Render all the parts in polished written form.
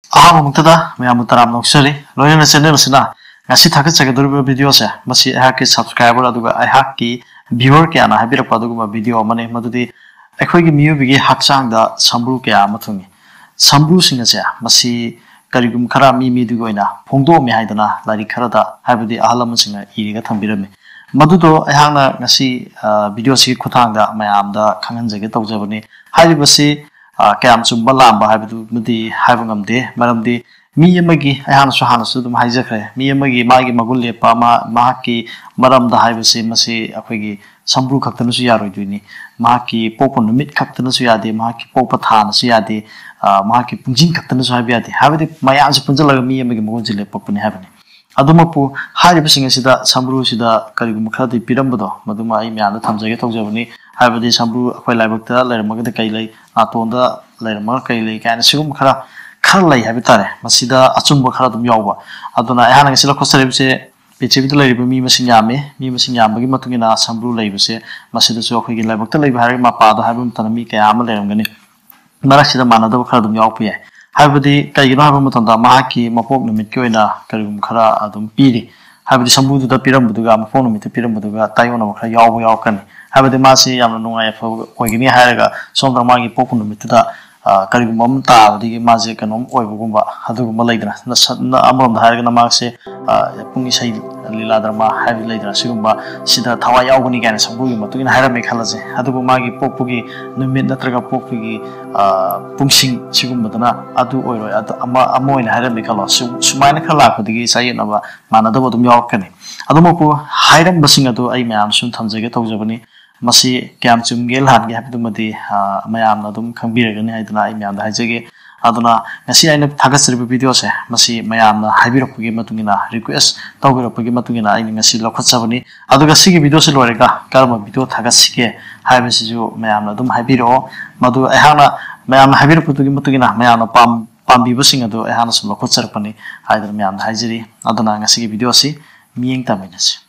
Muktada, Mayam Taram Noxeri, Loyana Senelsina, Nasi Takasaka video, Masi Haki subscriber, I haki, viewer can I have a Paduma video, Mane Madudi, a quick mew bigi Haksang da Sambru Kea Matungi. Sambru Singasia, Masi Karigum Karami Midugoina, Pondo Mihaidana, Lari Karada, have the Alamusina, Irigatambirame. Madudo, Ahana Nasi video si Kutanga, Mayam da Kanganzagit of Javani, Hibasi. Kayam Sumbalamba Habidi Havangam de, Madam de Miyamagi, Ahana Sudum Hizakre, Miyamagi, Magi Maguli, Pama, Mahaki, Madam the Hivasi, Masi, Akwigi, Sambru Kaktanusiaro Duni, Mahaki, Popon, Mid Kaktanusiadi, Mahaki Popatan, Siadi, Mahaki Punjin Kaktanusabiadi, Havidi, my answer Punjala, Miyamagi Mugile, Popon Heaven. Adumapu, High Singasida, Sambru Sida, Karimukrati, Pirambudo, Maduma, Imiana, Tamzagato Javani, Havidi Sambru, Aquilabata, Lermaga Kaili, Atonda, Lerma Kaili, and Sum Kara, Karlay Habitare, Masida, Atsumba Karadum Yawa, Adona, Hanasila Costa, Pichivit Labor, Mimasinyame, Mimasinyam, Matungina, Sambru Labuse, Masida Soki, Labata, Harry Mapada, Habum Tanamika, Amalermani, Marashida Manado Karadum Yawpia. Habidi Kayunamatanda, Mahaki, Mapok, Mikoina, Karum Kara, Adum Piri, Habidi Sambu the Pirambuga, Maphone with the Pirambuga, Tayona, Yawakan, Habidi Masi, Yamanua, Wagini Haraga, Sonda Magi Pokun Mituda, Karimum Ta, the Mazik and Oibugumba, Haduguma later, Amon the Haragana Maxi, Pungisai, Liladrama, Heavy later, Sumba, Sida Tawa Yawani and Sambu, Matuin Harame Halaze, Hadugumagi Popugi, Numit Natraga Popugi, Pungsing, Sigumbatana, Adu Oiro, Amo in Harame Kala, Sumana Kala, the Sayana, Manado Yorkani. Adumoku, Hiram Basingado, I am soon Tanzaga Tozavani. Masi Kamchum Gil had happy to Madi, Mayam Nadum, Kambiragani, Idana, Imiam the Hajagi, Adona, Nasi and Tagas videos, Masi Mayam, Hybrid Pugimatungina, request, Togo Pugimatungina, I Masi Lokotsavani, Adogasi videos Lorega, Karma Bido Tagasike, Hybrid Mayam Nadum Hybiro, Madu Ehana, Mayam Hybrid Pugimatugina, Mayam Pambi Busingado, Ehanas Lokotsarpani, either Mayam Hajiri, Adona Nasi videosi, Ming Taminas.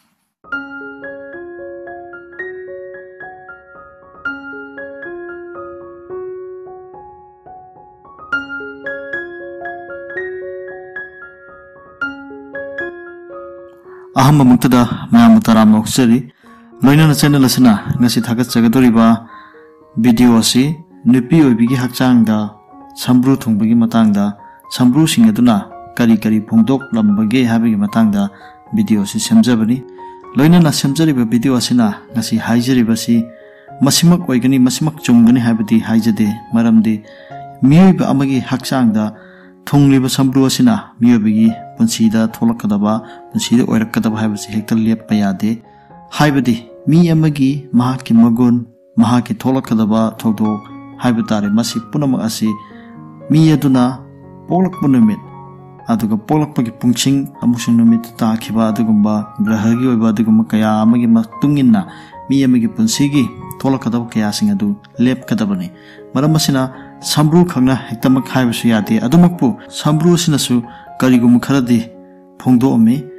Ahamba Muktada, Mayamutaram Noxeri, Loina channel Asana, Nasi Tagat Sagadoriba, video si, Nupi Bigi Hakchanga, Sambru Tungbagi Matanga, Sambru Singaduna, Kari Pungdok, Lambage having Matanga, video si Semjabani, Loina Semjari video Asina, Nasi Hajari Basi, Masimak Wagani, Masimak Chungani Habiti, Hajade, Maramdi, Mib Amagi Hakchanga, Tungliba Sambru Asina, Miyabigi. Pansida Tolakadaba, Pansida Orakadaba Habasi Hector Lep Payade, Hybidi, Mi Amagi, Mahaki Magun, Mahaki Tolakadaba, Todo, Hybitari, Masi Punamasi, Miyaduna, Polak Punamit, Aduga Polak Pagi Punching, Amusunumit Takiba, Dugumba, Brahagi, Badugumakaya, Amagi Matungina, Mi Amagi Pansigi, Tolakadaba Kayasingadu, Lep Kadabani, Maramasina, Sambru Kanga, Hectamak Hybasiade, Adumakpu, Sambru Sinasu. Karigum Karadi, Pondo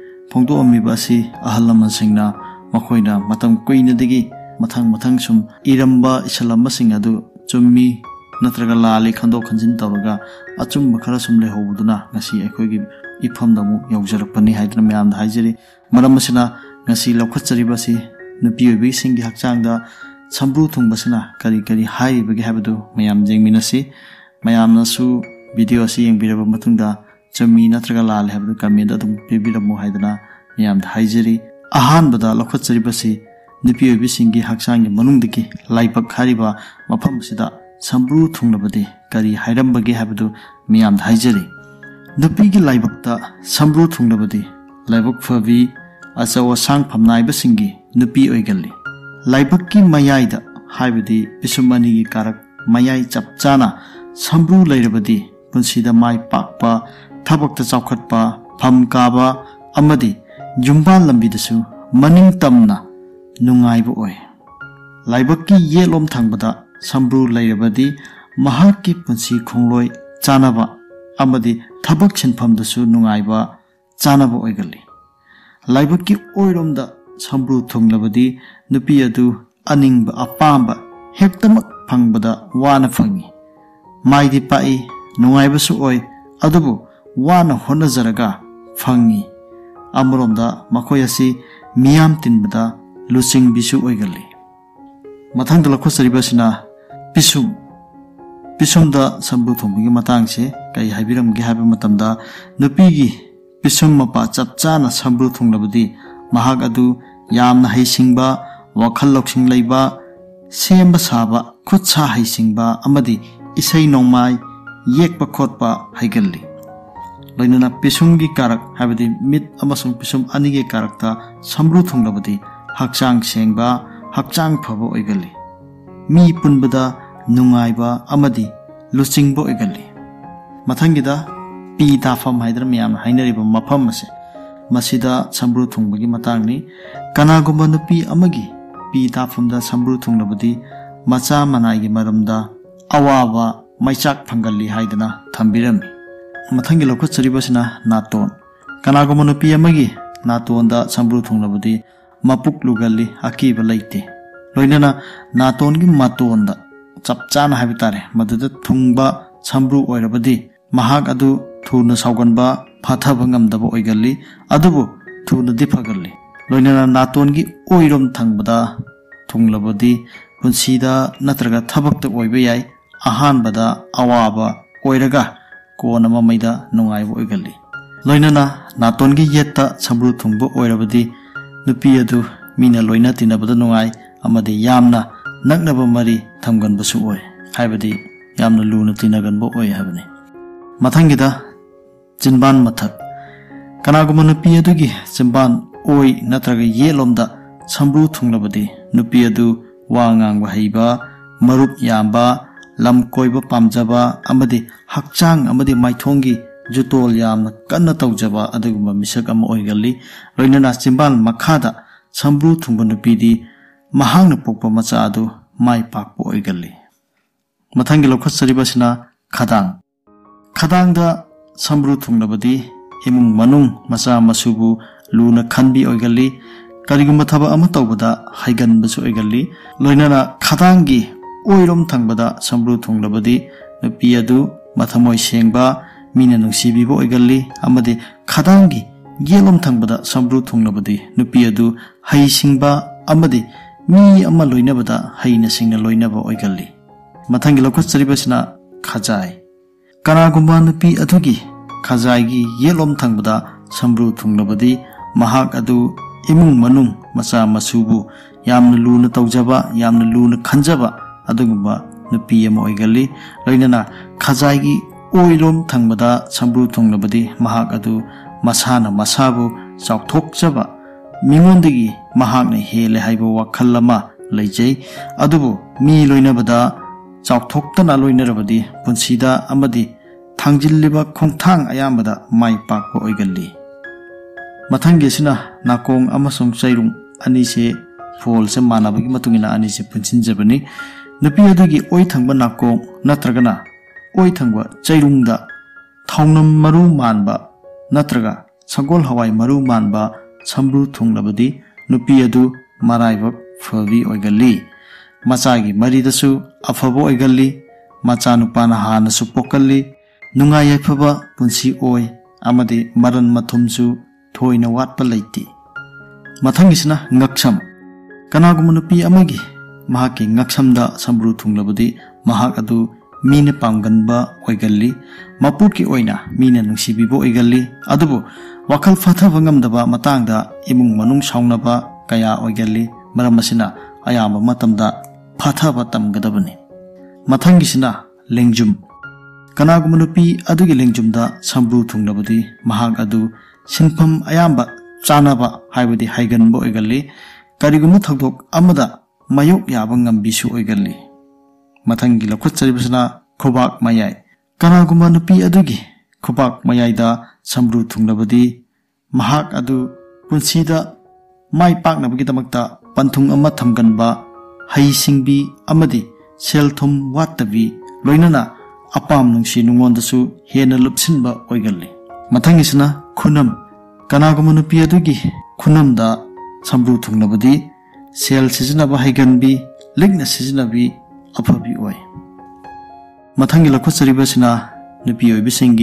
Omi Basi, Ahalaman Singna, Makoina, Matam Queen Digi, Matang Sum, Iramba, Isalama Singadu, Jummi, Natragala, Likando Kanjin Taraga, Atum Makarasum Lehoduna, Nasi Equigi, Ipamdamu, Yogjarapani, Hydramam, the Hajiri, Maramasina, Nasi Lokatsari Basi, Nupi Singi Hakchanga, Sambru Basina, Kari Hai Begahabadu, Mayam Jingminasi, Mayam Nasu, video seeing Biraba Matunda. Jami Natragala have the Kamida Bibi Mohidana, Yam Hajiri, Ahan Bada Lokatsaribasi, Nipi Bisingi Haksang, Manundiki, Laipak Hariba, Mapamsida, Sambru Tunglabadi, Kari Hirambagi Habdu, Miam Hajiri. Nupigi Laibakta, Sambru Tunglabadi, Laibak Favi, Asawa Sang Pamnai Basingi, Nupi Oigali. Laibaki Mayaida, Hibidi, Bisumani Karak, Mayai Chapchana, Sambru Lairabadi, Punsida Mai Pakpa, Tabakta Chawkhatpa, Pham Kaba, Amadi, Jumban Lambidasu, Maning Tamna, Nungaibu Oi. Laibaki Yelom Tangbada, Sambru Lairabadi, Mahaki Punsi Kongloi, Chanaba, Amadi, Tabak Chinpamdasu Nungaiba, Chanaba Oigali. Laibaki Oiromda, Sambru Tunglabadi, Nupiadu, Aningba Apamba, Hektamak Pangbada, Wana Fangi. Maidi Pai, Nungaibasu Oi, ꯑꯗꯨꯕꯨ ꯋꯥꯅ ꯍꯣꯠꯅꯖꯔꯒ ꯐꯪꯉꯤ ꯑꯃꯔꯣꯝꯗ ꯃꯈꯣꯏ ꯑꯁꯤ ꯃꯤꯌꯥꯝ ꯇꯤꯟꯕꯗ ꯂꯨꯆꯤꯡꯕꯤꯁꯨ ꯑꯣꯏꯒꯜꯂꯤ ꯃꯊꯪꯗ ꯂꯧꯈꯠꯆꯔꯤꯕꯁꯤꯅ ꯄꯤꯁꯨꯝꯗ ꯁꯝꯕ꯭ꯔꯨ ꯊꯨꯡꯕꯒꯤ ꯃꯇꯥꯡꯁꯦ ꯀꯩ ꯍꯥꯏꯕꯤꯔꯝꯒꯦ ꯍꯥꯏꯕ ꯃꯇꯝꯗ ꯅꯨꯄꯤꯒꯤ ꯄꯤꯁꯨꯝ ꯃꯄꯥ ꯆꯞ ꯆꯥꯅ ꯁꯝꯕ꯭ꯔꯨ ꯊꯨꯡꯂꯕꯗꯤ ꯃꯍꯥꯛ ꯑꯗꯨ ꯌꯥꯝꯅ ꯍꯩꯁꯤꯡꯕ ꯋꯥꯈꯜ ꯂꯧꯁꯤꯡ ꯂꯩꯕ ꯁꯦꯝꯕ ꯁꯥꯕ ꯈꯨꯠ ꯁꯥ ꯍꯩꯁꯤꯡꯕ ꯑꯃꯗꯤ ꯏꯁꯩ ꯅꯣꯡꯃꯥꯏ ꯌꯦꯛꯄ ꯈꯣꯠꯄ ꯍꯩꯒꯜꯂꯤ loinana pisumgi karak habadi mit amasung pisum anige karakta sambru thunglabadi hakchang sengba hakchang phabo oigali mi punbada nungaiba amadi luchingbo oigali mathangida pi dafam haidra miyam hainariba mafam ase masida sambru thungbagi matangni kanagumba nupi amagi pi dafamda sambru thunglabadi macha manaigi maramda awaba maichak phangalli haidana thambirami matangi lokhatchariba naton kanagumba nupi amagi natonda sambru thunglabadi mapuk lugalli akiba leite loinana natongi matonda chapchana habitare maduda thungba sambru oirabadi mahak adu thuna sauganba phathaba ngamdaba oigalli adubu thuna difagalli loinana natongi oirom thangbada thunglabadi punsida natraga thabakta oiba yai ahanbada awaba oiraga kona mamaida nungaiba oigalli loinana natongi yetta sambru thungba oirabadi nupi adu mina loina tinabada nungai amadi yamna naknaba mari thamganbasu oi haibadi yamna luna tinaganba oi habani mathangida jinban mathak kanaguma nupi adugi jinban oi natraga yelomda sambru thunglabadi nupi adu wa ngangba heiba marup yamba lam koiba pamjaba amadi hakchang amadi maithongi jutol yamna kanna tawjaba aduguma misak ama oigalli loinana jinban makhada sambru thungba nupidi mahangna pokpa macha adu mai pakpa oigalli mathangi lokhatsaribasina khadangda sambru thunglabadi imung manung macha masubu luna khanbi oigalli karigumba thaba ama tawbada haiganbasu oigalli loinana khadangi oirom thangbada sambru thunglabadi nupi adu mathamoi sengba mina nungsibibo oigalli amadi khadangi yelom thangbada sambru thunglabadi nupi adu haisingba amadi mi ama loinabada haina singna loinaba oigalli mathangi lokhatsaribasina khajai kanagumba nupi adugi khajai yelom thangbada sambru thunglabadi mahak adu imung manung macha masubu yamna luna tawjaba yamna luna khanjaba adugumba nupi ama oigalli loinana khajai oilom thangbada sambru thunglabadi mahak adu masana masabu chawthokjaba mingondagi mahakna hele haiba wakhal ama leijai adubu mi loinabada chawthoktana loinarabadi punsida amadi thangjilliba khongthang ayambada mai pakpa oigalli mathangi sina nakong amasung chairung anise phol se manabagi matungina anise punsinjabani nupi adugi oi thangba nakong natragana oi thangba chairungda thaunam maru manba natraga sagol hawai maru manba sambru thunglabadi nupi adu maraiba phabi oigalli machagi maridasu afabo oigalli macha nupana hanasu pokalli nungai yaphaba punsi oi amadi maran mathumsu thoina watpa leiti mathangisina ngaksham kanaguma nupi amagi mahaki ngaksamda sambru thunglabadi mahak adu mina pamganba oigalli mapuki oina mina nungsibibo oigalli adubu wakal fathaba ngamdaba matangda imung manung saunaba kaya oigalli maramasina ayamba matamda fathaba tamgadabani mathangisina lengjum kanaguma nupi adugi lengjumda sambru thunglabadi mahak adu sinpham ayamba chanaba haibadi haiganba oigalli kariguma thakdok amada mayok yaba ngambisu oigalli mathangi lokhatsaribasina khobak mayai kanaguma nupi adugi khobak mayaida sambru thunglabadi mahak adu punsida mai paknabagi damakta panthung ama thamganba haisingbi amadi selthum wattabi loinana apam nungsi nungondasu hena lupsinba oigalli mathangisina khunam kanaguma nupi adugi khunamda sambru thunglabadi sel sijinaba haiganbi ligna sijinabi apabi oi mathangi lokhatsaribasina nupi oibisingi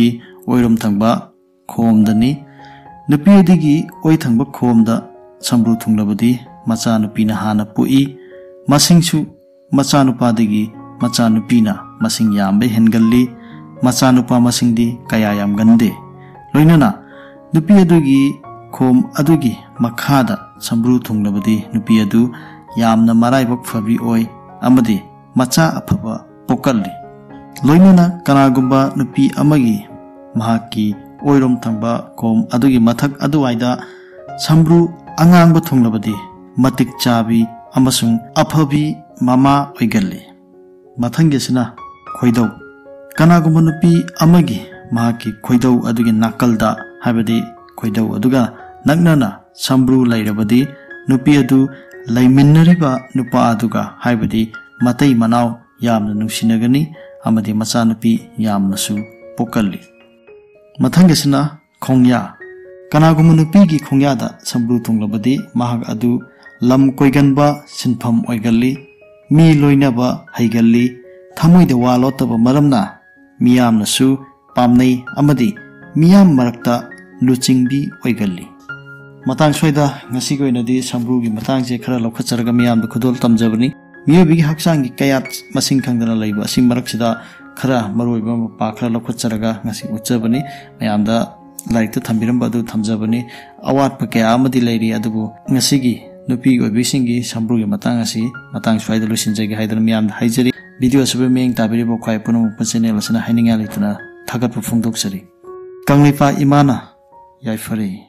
oirom thangba khomdani nupi adigi oi thangba khomda sambru thunglabadi macha nupina hana pui masingsu macha nupadagi macha nupina masing yambe hengalli macha nupa masingdi kaya yam gande loinana nupi adugi khom adugi makhada sambru thunglabadi nupi adu yamna maraibak fabi oi amadi macha afaba pokalli loinana kanagumba nupi amagi mahaki oirom thangba khom adugi mathak aduwaida sambru angangba thunglabadi matik chabi amasung afabi mama oigalli mathangesina khoidau kanagumba nupi amagi mahaki khoidau adugi nakalda habadi khoidau aduga nagnana sambru lairabadi nupi adu laiminariba nupa aduga habadi matai manau yamna nungsinagani amadi macha nupi yamnasu pokalli mathangesina khongya kanagumba nupi gi khongya da sambru thunglabadi mahak adu lam koiganba sinpham oigalli mi loinaba haigalli thamoide walotaba maramna miyamnasu pamnai amadi miyam marakta luchingbi oigalli matang soida ngasi goinadi sambru gi matang je khara lokhatcharaga miyam da khudol tamjabani miyobi gi hakchang gi kayat masing khangdana laiba asim maraksida khara maroiba pa khara lokhatcharaga ngasi uchabani mayam da laik ta thambiram badu thamjabani awat pa kaya amadi lairi adubu ngasi gi nupi oibi singi sambru gi matang asi matang soida lusinjagi haidana miyam da haijari video sabe meng tabiri bo khai puno channel asana haininga lituna thagat phungdok sari kanglipa imana yaifare